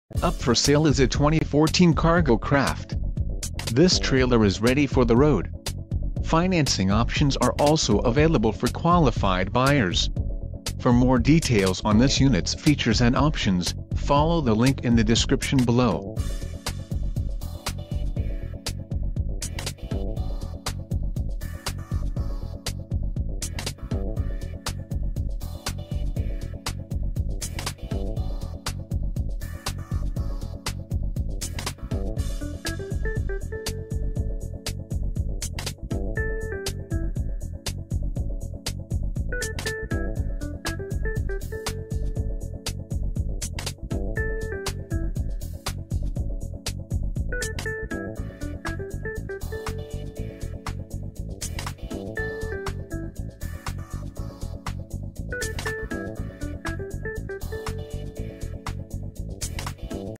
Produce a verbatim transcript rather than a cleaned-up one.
Up for sale is a twenty fourteen cargo craft. This trailer is ready for the road. Financing options are also available for qualified buyers. For more details on this unit's features and options, follow the link in the description below.